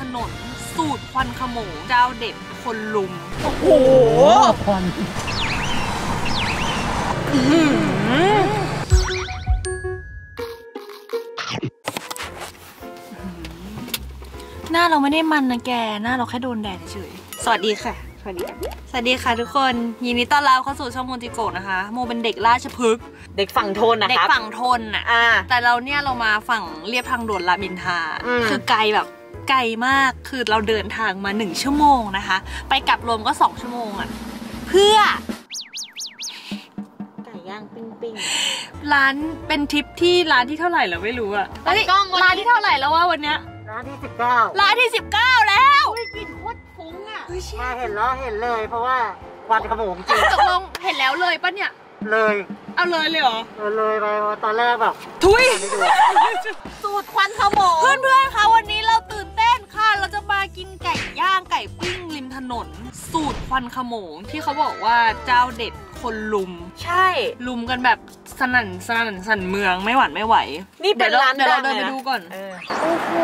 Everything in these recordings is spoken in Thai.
นนสูตรควันขโมงเจ้าเด็ดคนลุมโอ้โหควันหน้าเราไม่ได้มันนะแกหน้าเราแค่โดนแดดเฉยสวัสดีค่ะสวัสดีค่ะทุกคนยินดีต้อนรับเข้าสู่ช่องโมจิโกะนะคะโมเป็นเด็กราชพฤกษ์เด็กฝั่งทนนะครับเด็กฝั่งทนอ่ะแต่เราเนี่ยเรามาฝั่งเรียบทางด่วนรามอินทราคือไกลแบบไกลมากคือเราเดินทางมา1 ชั่วโมงนะคะไปกลับรวมก็2 ชั่วโมงอ่ะเพื่อไก่ย่างปิ้งร้านเป็นทริปที่ร้านที่เท่าไหร่แล้วไม่รู้อะร้านที่เท่าไหร่แล้วว่าวันเนี้ยร้านที่19 ร้านที่19แล้วกินโคตรฟุ้งอ่ะมาเห็นแล้วเห็นเลยเพราะว่าควันขโมงจริงตกลงเห็นแล้วเลยปะเนี่ยเลยเอาเลยเหรอเลยไปตอนแรกแบบทุยสูตรควันขโมงเพื่อนๆคะวันนี้เราตื่นเต้นค่ะเราจะมากินไก่ย่างไก่ปิ้งริมถนนสูตรควันขโมงที่เขาบอกว่าเจ้าเด็ดคนลุมใช่ลุมกันแบบสนั่นเมืองไม่หวั่นไม่ไหวนี่เป็นร้านดังเดี๋ยวเราเดินไปดูก่อนโอ้โห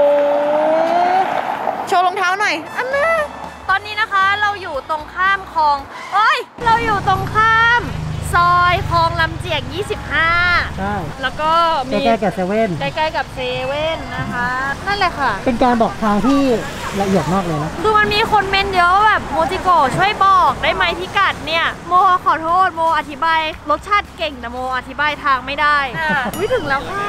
โชว์รองเท้าหน่อยอันน่ะตอนนี้นะคะเราอยู่ตรงข้ามคลองเราอยู่ตรงข้ามซอยคลองลำเจียก25ใช่แล้วก็มีใกล้ๆกับเซเว่นใกล้ๆกับเซเว่นนะคะนั่นแหละค่ะเป็นการบอกทางที่ละเอียดมากเลยนะคือมันมีคนเมนเยอะแบบโมจิโกะช่วยบอกได้ไหมพิกัดเนี่ยโมขอโทษโมอธิบายรสชาติเก่งแต่โมอธิบายทางไม่ได้ไม่ถึงแล้วค่ะ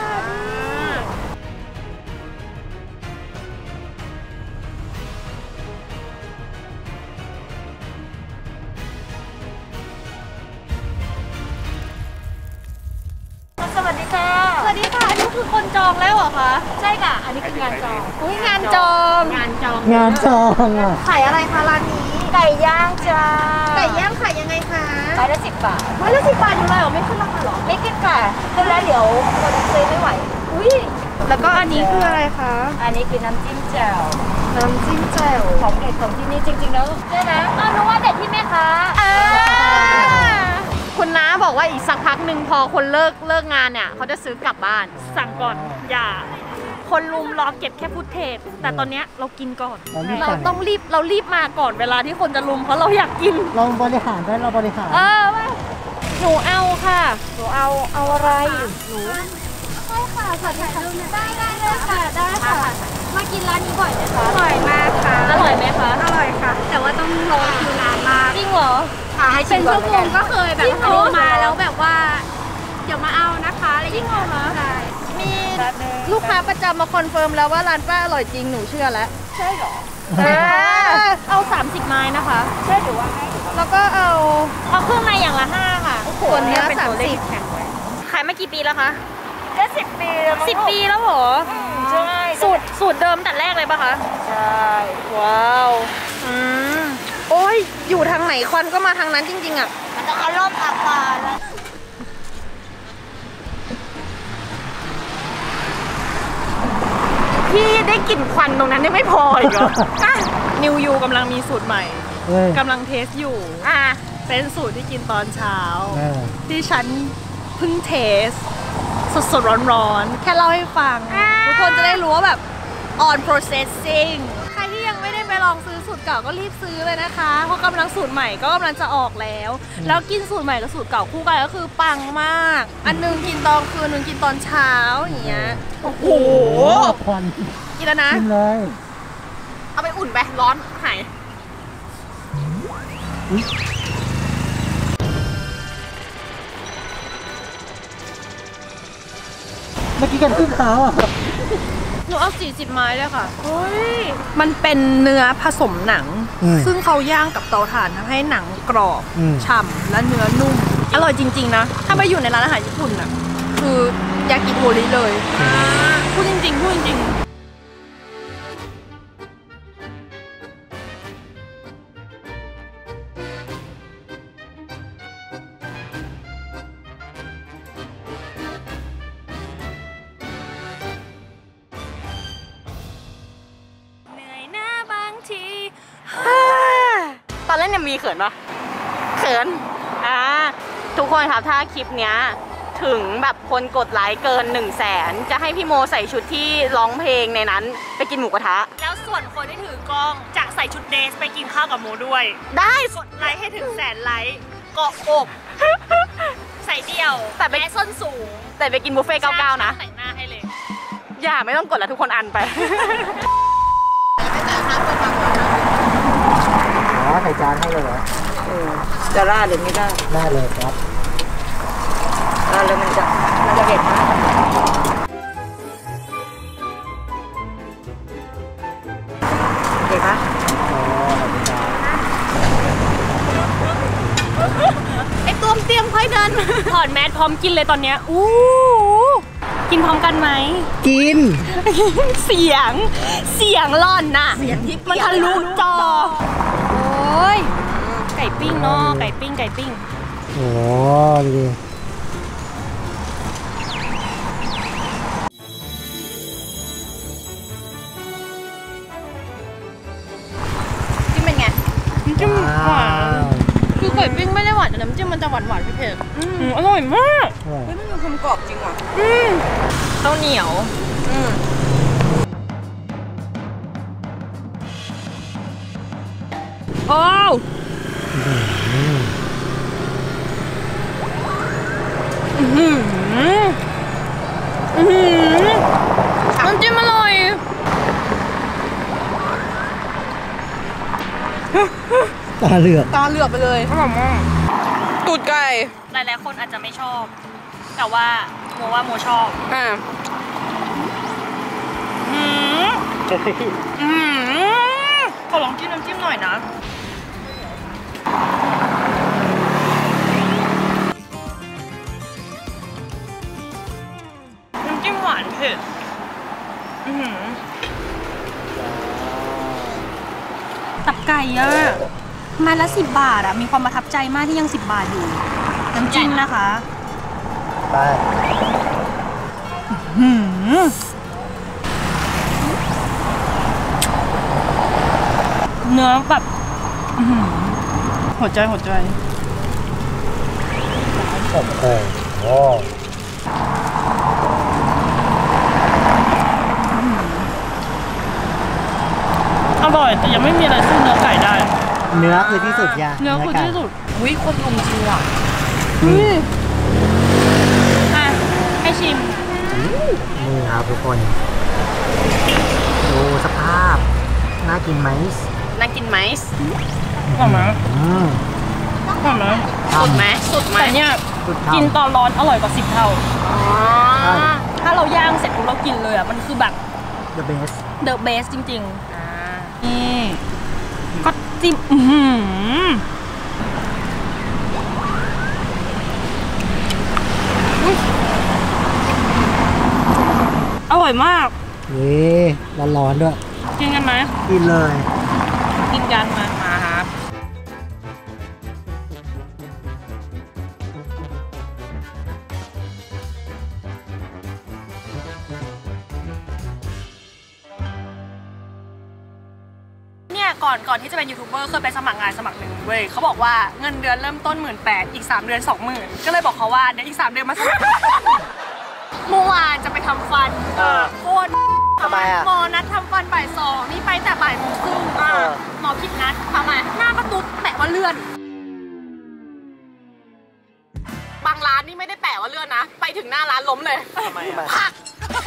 สวัสดีค่ะอันนี้คือคนจองแล้วเหรอคะใช่ค่ะอันนี้คืองานจองงานจองอ่ะขายอะไรคะร้านนี้ไก่ย่างจ้าไก่ย่างขายยังไงคะไม้ละ10 บาทไม้ละ10 บาทอยู่เลยเหรอไม่ขึ้นราคาหรอไม่ขึ้นค่ะขึ้นแล้วเดี๋ยวคนซื้อไม่ไหวอุ้ยแล้วก็อันนี้คืออะไรคะอันนี้คือน้ำจิ้มแจ่วของเด็ดของที่นี่จริงๆแล้วใช่ไหมนึกว่าเด็ดที่แม่ค้าคุณน้าบอกว่าอีกสักพักหนึ่งพอคนเลิกงานเนี่ยเขาจะซื้อกลับบ้านสั่งก่อนอย่าคนลุมรอเก็บแค่ฟุตเทจแต่ตอนเนี้ยเรากินก่อนเราต้องรีบมาก่อนเวลาที่คนจะลุมเพราะเราอยากกินเราบริหารได้เราบริหารหนูเอาค่ะหนูเอาอะไรหนูใช่ค่ะสวัสดีค่ะได้ค่ะได้ค่ะมากินร้านนี้บ่อยไหมคะอร่อยมากค่ะอร่อยไหมคะอร่อยค่ะแต่ว่าต้องรอคิวนานมากจริงเหรอเป็นชั่วโมงก็เคยแบบโทรมาแล้วแบบว่าเดี๋ยวมาเอานะคะอะไรอย่างเงี้ยใช่มีลูกค้าประจำมาคอนเฟิร์มแล้วว่าร้านป้าอร่อยจริงหนูเชื่อแล้วใช่หรอเอา30 ไม้นะคะใช่หรือว่าแล้วก็เอาเครื่องในอย่างละ5ค่ะส่วนเนื้อ30 ขายมากี่ปีแล้วคะก็10 ปีแล้ว 10 ปีแล้วเหรอใช่สูตรเดิมแต่แรกเลยปะคะใช่ว้าวโอ้ยอยู่ทางไหนควันก็มาทางนั้นจริงๆอ่ะมันต้องเอาล่มอาบมาแล้วพี่ได้กลิ่นควันตรงนั้นยังไม่พออีกเหรอนิวยูกำลังมีสูตรใหม่กำลังเทสอยู่เป็นสูตรที่กินตอนเช้าที่ฉันเพิ่งเทสสดๆร้อนๆแค่เล่าให้ฟังทุกคนจะได้รู้ว่าแบบ on processing ใครที่ยังไม่ได้ไปลองซื้อสูตรเก่าก็รีบซื้อเลยนะคะเพราะกำลังสูตรใหม่ก็กำลังจะออกแล้วกินสูตรใหม่กับสูตรเก่าคู่กันก็คือปังมากอันนึงกินตอนคืนนึงกินตอนเช้าอย่างเงี้ยโอ้โหควันกินแล้วนะกินเลยเอาไปอุ่นไปร้อนหายเมื่อกี้กันขึ้นเขาอ่ะหนูเอา40 ไม้เลยค่ะเฮ้ยมันเป็นเนื้อผสมหนังซึ่งเขาย่างกับเตาถ่านทำให้หนังกรอบฉ่ำและเนื้อนุ่มอร่อยจริงๆนะถ้าไปอยู่ในร้านอาหารญี่ปุ่นน่ะคือยากิโทริเลยพูดจริงตอนเล่นเนี่ยมีเขินปะเขินทุกคนครับถ้าคลิปเนี้ยถึงแบบคนกดไลค์เกิน 100,000จะให้พี่โมใส่ชุดที่ร้องเพลงในนั้นไปกินหมูกระทะแล้วส่วนคนที่ถือกล้องจะใส่ชุดเดรสไปกินข้าวกับโมด้วยได้กดไลค์ให้ถึง100,000 ไลค์เกาะอก ใส่เดี่ยวแต่ไปส้นสูงแต่ไปกินบุฟเฟ่99นะแต่งหน้าให้เลยอย่าไม่ต้องกดแล้วทุกคนอันไปใส่จานให้เลยเหรอจะราดหรือไม่ได้ได้เลยครับราดแล้วมันจะเผ็ดมากเผ็ดปะไอ้ต้มเตรียมค่อยเดินถอดแมสพร้อมกินเลยตอนเนี้ยกินพร้อมกันไหมกินเสียงร่อนน่ะมันทะลุจอโอ้ยไก่ปิ้งเนาะไก่ปิ้งโอ้ดีจิ้มเป็นไงจิ้มหวานคือไก่ปิ้งไม่ได้หวานแต่น้ำจิ้มมันจะหวานเผ็ดอร่อยมากเฮ้ยมันมีความกรอบจริงว่ะข้าวเหนียวโอ้น้ำจิ้มอร่อยตาเหลือกไปเลยอร่อยมากตูดไก่หลายๆคนอาจจะไม่ชอบแต่ว่าโมชอบขอลองจิ้มน้ำจิ้มหน่อยนะน้ำจิ้มหวานเผ็ดตับไก่อะมาละ10 บาทอะมีความประทับใจมากที่ยัง10 บาทอยู่น้ำจิ้มนะคะไปเนื้อแบบหัวใจโอ้โหอร่อยแต่ยังไม่มีอะไรสู้เนื้อไก่ได้เนื้อคือที่สุดยาเนื้อคือที่สุดคนลุมจริงว่ะให้ชิมนี่ครับทุกคนดูสภาพน่ากินไหมหอมไหมสุดไหมแต่เนี่ยกินตอนร้อนอร่อยกว่า10 เท่าถ้าเราย่างเสร็จปุ๊บเรากินเลยอ่ะมันคือแบบ the best จริงๆนี่ก็จิ้มอร่อยมากนี่ร้อนๆด้วยกินกันไหมกินเลยกินกันมาครับเนี่ยก่อนที่จะเป็นยูทูบเบอร์เคยไปสมัครงานหนึ่งเว้ยเขาบอกว่าเงินเดือนเริ่มต้น18,000อีก3 เดือน 20,000ก็เลยบอกเขาว่าเดี๋ยวอีก3 เดือนมาสมัครเมื่อวานจะไปทำฟันโคตรทำไมอ่ะหมอนัดทำฟันบ่าย 2นี่ไปแต่บ่าย 1:30หมอผิดนัดทำไมหน้าประตูแปะว่าเลื่อนบางร้านนี่ไม่ได้แปะว่าเลื่อนนะไปถึงหน้าร้านล้มเลยทำไมพัก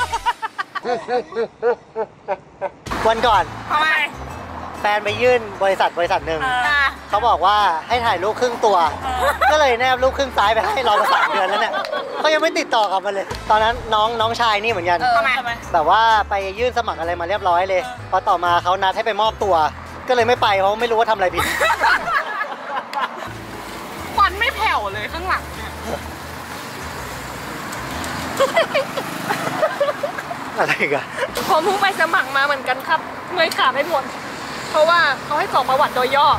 วันก่อนทำไมแฟนไปยื่นบริษัทหนึ่งเขาบอกว่าให้ถ่ายรูปครึ่งตัวก็เลยแนบรูปครึ่งซ้ายไปให้รอมา3 เดือนแล้วเนี่ยเขายังไม่ติดต่อกลับมาเลยตอนนั้นน้องชายนี่เหมือนกันแบบว่าไปยื่นสมัครอะไรมาเรียบร้อยเลยพอต่อมาเขานัดให้ไปมอบตัวก็เลยไม่ไปเพราะไม่รู้ว่าทำอะไรผิดควันไม่แผ่วเลยข้างหลังอะไรกันผมเพิ่งไปสมัครมาเหมือนกันครับเงยขาไม่หมดเพราะว่าเขาให้กรอกประวัติโดยย่อ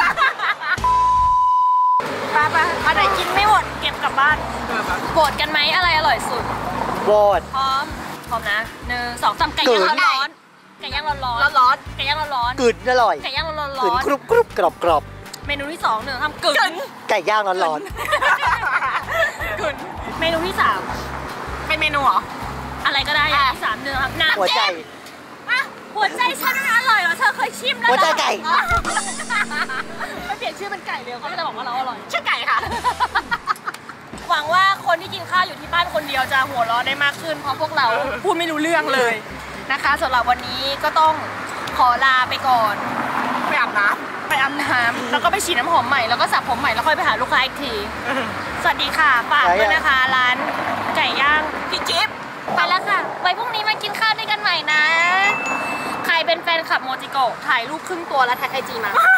ไปอะไรกินไม่หมดเก็บกลับบ้านโหวตกันไหมอะไรอร่อยสุดโหวตพร้อมนะ1 2 3ไก่ย่างร้อนไก่ย่างร้อนไก่ย่างร้อนกึ่นอร่อยไก่ย่างร้อนกึ่นกรุบกรอบเมนูที่2 1ทำกึ่นไก่ย่างร้อนกึ่นเมนูที่ 3 เป็นเมนูเหรออะไรก็ได้อย่างที่3เนื้อน้ำหัวใจหัวใจฉันมันอร่อยเหรอเธอเคยชิมแล้วหัวใจไก่ไม่เปลี่ยนชื่อเป็นไก่เร็วก็จะบอกว่าเราอร่อยชื่อไก่ค่ะหวังว่าคนที่กินข้าวอยู่ที่บ้านคนเดียวจะหัวเราะได้มากขึ้นเพราะพวกเราพูดไม่รู้เรื่องเลยนะคะสำหรับวันนี้ก็ต้องขอลาไปก่อนไปอาบน้ำแล้วก็ไปฉีดน้ำหอมใหม่แล้วก็สระผมใหม่แล้วค่อยไปหาลูกค้าอีกทีสวัสดีค่ะฝากด้วยนะคะร้านไก่ย่างพี่จิ๊บไปแล้วค่ะไว้พรุ่งนี้มากินข้าวด้วยกันใหม่นะใครเป็นแฟนคลับโมจิโกะถ่ายรูปครึ่งตัวแล้วแท็กไอจีมา